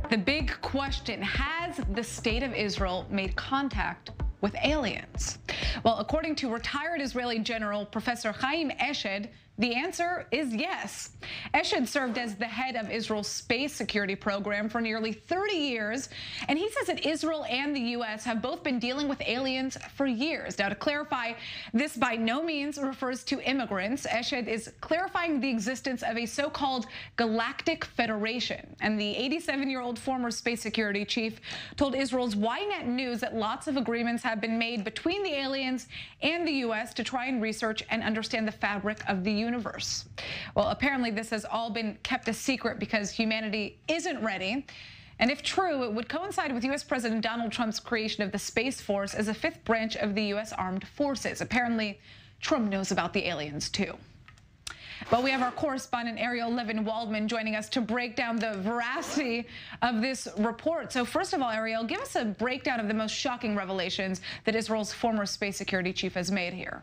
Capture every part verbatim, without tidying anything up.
The big question, has the state of Israel made contact with aliens? Well, according to retired Israeli General Professor Chaim Eshed, the answer is yes. Eshed served as the head of Israel's space security program for nearly thirty years, and he says that Israel and the U S have both been dealing with aliens for years. Now, to clarify, this by no means refers to immigrants. Eshed is clarifying the existence of a so-called galactic federation, and the eighty-seven-year-old former space security chief told Israel's Ynet News that lots of agreements have been made between the aliens and the U S to try and research and understand the fabric of the universe. universe. Well, apparently this has all been kept a secret because humanity isn't ready. And if true, it would coincide with U S President Donald Trump's creation of the Space Force as a fifth branch of the U S Armed Forces. Apparently, Trump knows about the aliens too. Well, we have our correspondent Ariel Levin-Waldman joining us to break down the veracity of this report. So first of all, Ariel, give us a breakdown of the most shocking revelations that Israel's former space security chief has made here.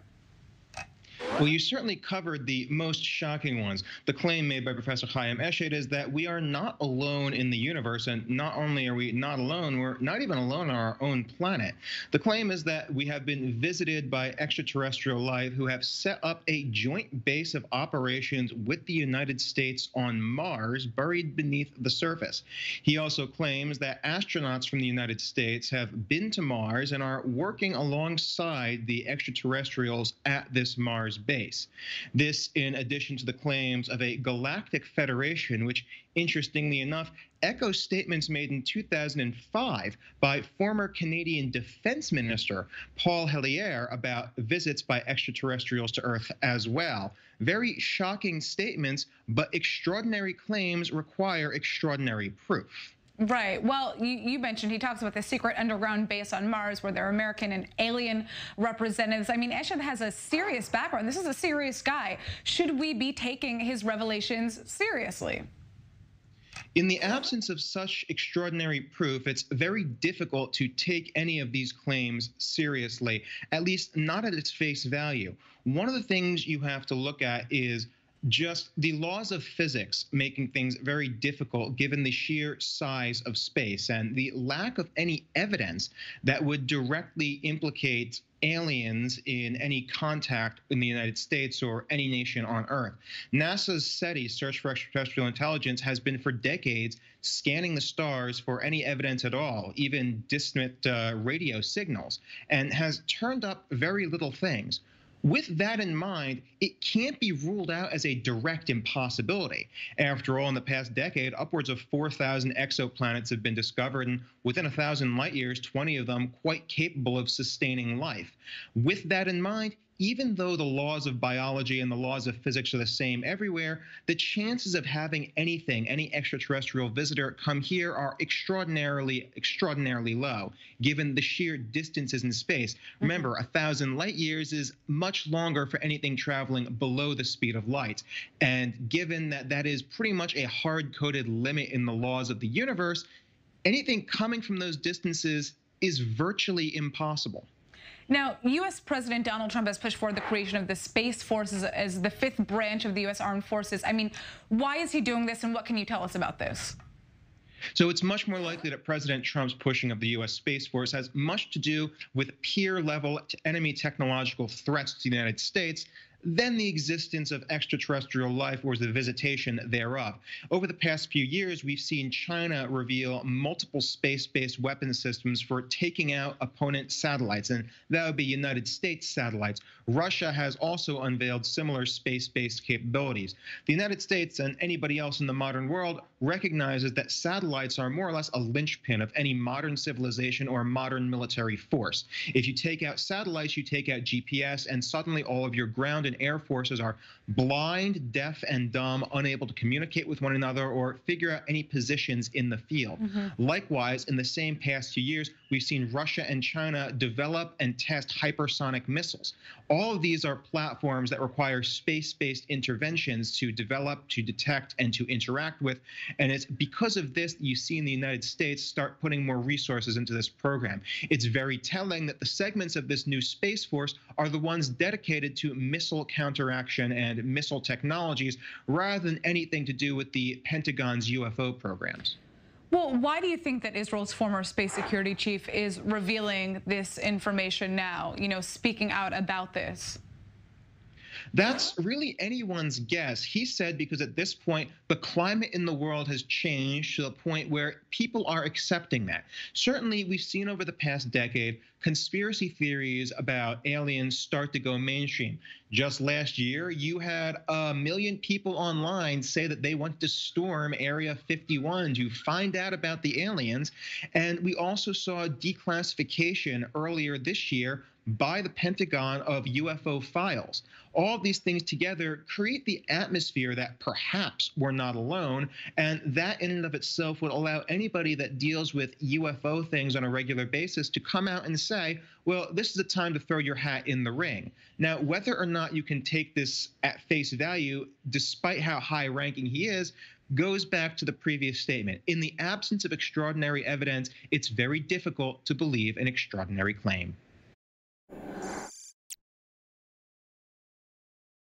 Well, you certainly covered the most shocking ones. The claim made by Professor Chaim Eshed is that we are not alone in the universe, and not only are we not alone, we're not even alone on our own planet. The claim is that we have been visited by extraterrestrial life who have set up a joint base of operations with the United States on Mars, buried beneath the surface. He also claims that astronauts from the United States have been to Mars and are working alongside the extraterrestrials at this Mars base. This, in addition to the claims of a galactic federation, which, interestingly enough, echoes statements made in two thousand five by former Canadian Defense Minister Paul Hellyer about visits by extraterrestrials to Earth as well. Very shocking statements, but extraordinary claims require extraordinary proof. Right. Well, you, you mentioned he talks about the secret underground base on Mars where there are American and alien representatives. I mean, Eshed has a serious background. This is a serious guy. Should we be taking his revelations seriously? In the absence of such extraordinary proof, it's very difficult to take any of these claims seriously, at least not at its face value. One of the things you have to look at is just the laws of physics making things very difficult given the sheer size of space and the lack of any evidence that would directly implicate aliens in any contact in the United States or any nation on Earth. NASA's SETI, Search for Extraterrestrial Intelligence, has been for decades scanning the stars for any evidence at all, even distant uh, radio signals, and has turned up very little things. With that in mind, it can't be ruled out as a direct impossibility. After all, in the past decade, upwards of four thousand exoplanets have been discovered, and within one thousand light years, twenty of them quite capable of sustaining life. With that in mind, even though the laws of biology and the laws of physics are the same everywhere, the chances of having anything, any extraterrestrial visitor come here are extraordinarily, extraordinarily low, given the sheer distances in space. Remember, a thousand light years is much longer for anything traveling below the speed of light. And given that that is pretty much a hard-coded limit in the laws of the universe, anything coming from those distances is virtually impossible. Now, U S President Donald Trump has pushed forward the creation of the Space Force as, as the fifth branch of the U S Armed Forces. I mean, why is he doing this, and what can you tell us about this? So it's much more likely that President Trump's pushing of the U S Space Force has much to do with peer-level enemy technological threats to the United States than the existence of extraterrestrial life or the visitation thereof. Over the past few years, we've seen China reveal multiple space-based weapon systems for taking out opponent satellites, and that would be United States satellites. Russia has also unveiled similar space-based capabilities. The United States and anybody else in the modern world recognizes that satellites are more or less a linchpin of any modern civilization or modern military force. If you take out satellites, you take out G P S, and suddenly all of your ground and air forces are blind, deaf, and dumb, unable to communicate with one another or figure out any positions in the field. Mm-hmm. Likewise, in the same past few years, we've seen Russia and China develop and test hypersonic missiles. All of these are platforms that require space-based interventions to develop, to detect, and to interact with. And it's because of this that you see in the United States start putting more resources into this program. It's very telling that the segments of this new Space Force are the ones dedicated to missile counteraction and missile technologies rather than anything to do with the Pentagon's U F O programs. Well, why do you think that Israel's former space security chief is revealing this information now, you know, speaking out about this? That's really anyone's guess. He said because at this point, the climate in the world has changed to the point where people are accepting that. Certainly, we've seen over the past decade conspiracy theories about aliens start to go mainstream. Just last year, you had a million people online say that they want to storm Area fifty-one to find out about the aliens. And we also saw declassification earlier this year by the Pentagon of U F O files. All of these things together create the atmosphere that perhaps we're not alone, and that in and of itself would allow anybody that deals with U F O things on a regular basis to come out and say, well, this is the time to throw your hat in the ring. Now, whether or not you can take this at face value, despite how high-ranking he is, goes back to the previous statement. In the absence of extraordinary evidence, it's very difficult to believe an extraordinary claim.